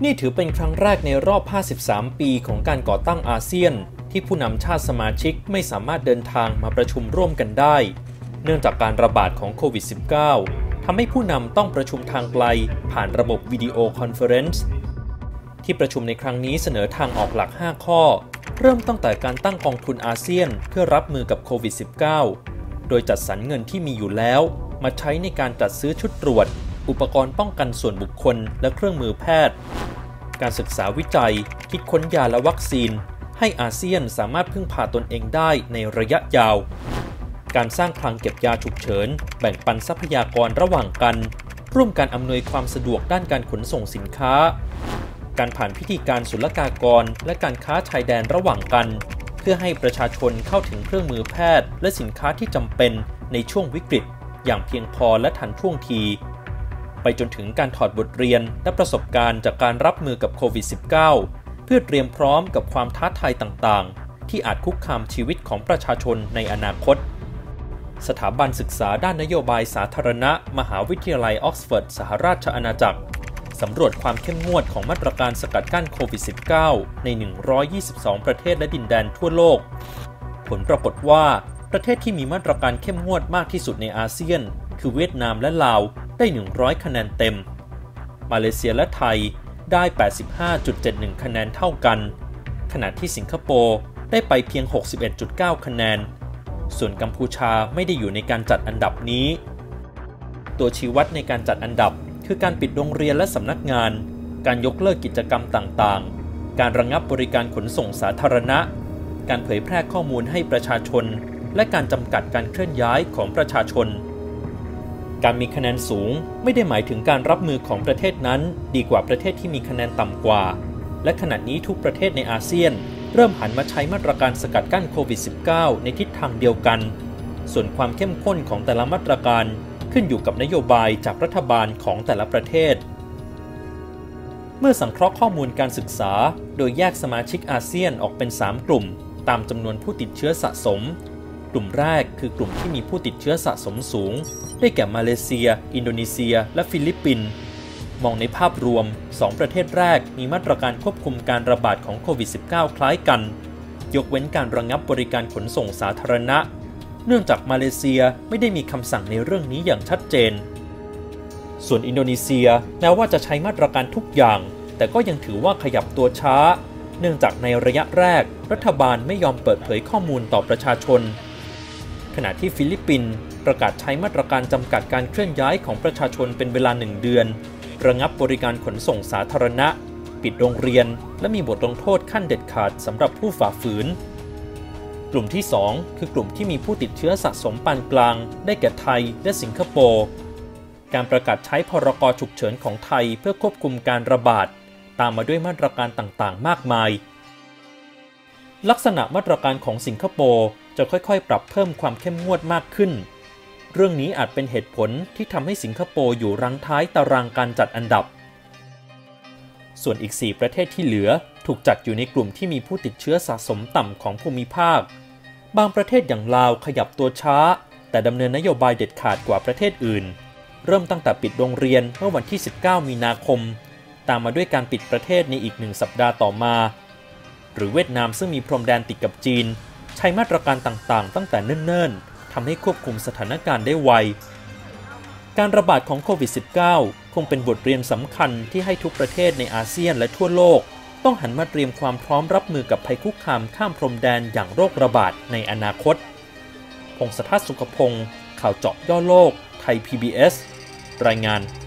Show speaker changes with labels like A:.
A: นี่ถือเป็นครั้งแรกในรอบ 53 ปีของการก่อตั้งอาเซียนที่ผู้นำชาติสมาชิกไม่สามารถเดินทางมาประชุมร่วมกันได้เนื่องจากการระบาดของโควิด -19 ทำให้ผู้นำต้องประชุมทางไกลผ่านระบบวิดีโอคอนเฟอเรนซ์ที่ประชุมในครั้งนี้เสนอทางออกหลัก 5 ข้อเริ่มตั้งแต่การตั้งกองทุนอาเซียนเพื่อรับมือกับโควิด -19 โดยจัดสรรเงินที่มีอยู่แล้วมาใช้ในการจัดซื้อชุดตรวจอุปกรณ์ป้องกันส่วนบุคคลและเครื่องมือแพทย์การศึกษาวิจัยคิดค้นยาและวัคซีนให้อาเซียนสามารถพึ่งพาตนเองได้ในระยะยาวการสร้างคลังเก็บยาฉุกเฉินแบ่งปันทรัพยากรระหว่างกันร่วมกันอำนวยความสะดวกด้านการขนส่งสินค้าการผ่านพิธีการศุลกากรและการค้าชายแดนระหว่างกันเพื่อให้ประชาชนเข้าถึงเครื่องมือแพทย์และสินค้าที่จำเป็นในช่วงวิกฤตอย่างเพียงพอและทันท่วงทีไปจนถึงการถอดบทเรียนและประสบการณ์จากการรับมือกับโควิด -19 เพื่อเตรียมพร้อมกับความท้าทายต่างๆที่อาจคุกคามชีวิตของประชาชนในอนาคตสถาบันศึกษาด้านนโยบายสาธารณะมหาวิทยาลัยออกซฟอร์ดสหราชอาณาจักรสำรวจความเข้มงวดของมาตรการสกัดกั้นโควิด -19 ใน 122 ประเทศและดินแดนทั่วโลกผลปรากฏว่าประเทศที่มีมาตรการเข้มงวดมากที่สุดในอาเซียนคือเวียดนามและลาวได้100คะแนนเต็มมาเลเซียและไทยได้ 85.71 คะแนนเท่ากันขณะที่สิงคโปร์ได้ไปเพียง 61.9 คะแนนส่วนกัมพูชาไม่ได้อยู่ในการจัดอันดับนี้ตัวชี้วัดในการจัดอันดับคือการปิดโรงเรียนและสำนักงานการยกเลิกกิจกรรมต่างๆการระงับบริการขนส่งสาธารณะการเผยแพร่ข้อมูลให้ประชาชนและการจำกัดการเคลื่อนย้ายของประชาชนการมีคะแนนสูงไม่ได้หมายถึงการรับมือของประเทศนั้นดีกว่าประเทศที่มีคะแนนต่ำกว่าและขณะนี้ทุกประเทศในอาเซียนเริ่มหันมาใช้มาตรการสกัดกั้นโควิด -19 ในทิศทางเดียวกันส่วนความเข้มข้นของแต่ละมาตรการขึ้นอยู่กับนโยบายจากรัฐบาลของแต่ละประเทศเมื่อสังเคราะห์ข้อมูลการศึกษาโดยแยกสมาชิกอาเซียนออกเป็น3กลุ่มตามจำนวนผู้ติดเชื้อสะสมกลุ่มแรกคือกลุ่มที่มีผู้ติดเชื้อสะสมสูงได้แก่มาเลเซียอินโดนีเซียและฟิลิปปินส์มองในภาพรวม2ประเทศแรกมีมาตรการควบคุมการระบาดของโควิด -19 คล้ายกันยกเว้นการระงับบริการขนส่งสาธารณะเนื่องจากมาเลเซียไม่ได้มีคำสั่งในเรื่องนี้อย่างชัดเจนส่วนอินโดนีเซียแม้ว่าจะใช้มาตรการทุกอย่างแต่ก็ยังถือว่าขยับตัวช้าเนื่องจากในระยะแรกรัฐบาลไม่ยอมเปิดเผยข้อมูลต่อประชาชนขณะที่ฟิลิปปินส์ประกาศใช้มาตรการจำกัดการเคลื่อนย้ายของประชาชนเป็นเวลา1 เดือนระงับบริการขนส่งสาธารณะปิดโรงเรียนและมีบทลงโทษขั้นเด็ดขาดสำหรับผู้ฝ่าฝืนกลุ่มที่2คือกลุ่มที่มีผู้ติดเชื้อสะสมปานกลางได้แก่ไทยและสิงคโปร์การประกาศใช้พรก.ฉุกเฉินของไทยเพื่อควบคุมการระบาดตามมาด้วยมาตรการต่างๆมากมายลักษณะมาตรการของสิงคโปร์จะค่อยๆปรับเพิ่มความเข้มงวดมากขึ้นเรื่องนี้อาจเป็นเหตุผลที่ทำให้สิงคโปร์อยู่รั้งท้ายตารางการจัดอันดับส่วนอีก4ประเทศที่เหลือถูกจัดอยู่ในกลุ่มที่มีผู้ติดเชื้อสะสมต่ำของภูมิภาคบางประเทศอย่างลาวขยับตัวช้าแต่ดำเนินนโยบายเด็ดขาดกว่าประเทศอื่นเริ่มตั้งแต่ปิดโรงเรียนเมื่อวันที่19 มีนาคมตามมาด้วยการปิดประเทศในอีก1 สัปดาห์ต่อมาหรือเวียดนามซึ่งมีพรมแดนติดกับจีนใช้มาตรการต่างๆตั้งแต่เนิ่นๆทำให้ควบคุมสถานการณ์ได้ไวการระบาดของโควิด -19 คงเป็นบทเรียนสำคัญที่ให้ทุกประเทศในอาเซียนและทั่วโลกต้องหันมาเตรียมความพร้อมรับมือกับภัยคุกคามข้ามพรมแดนอย่างโรคระบาดในอนาคตพงษ์สทัศน์ สุขพงศ์ข่าวเจาะย่อโลกไทย PBS รายงาน